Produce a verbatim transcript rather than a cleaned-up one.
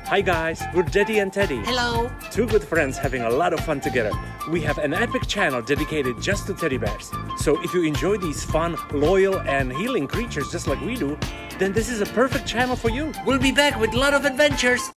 Hi guys, we're Jetty and Teddy. Hello. Two good friends having a lot of fun together. We have an epic channel dedicated just to teddy bears. So if you enjoy these fun, loyal, and healing creatures just like we do, then this is a perfect channel for you. We'll be back with a lot of adventures.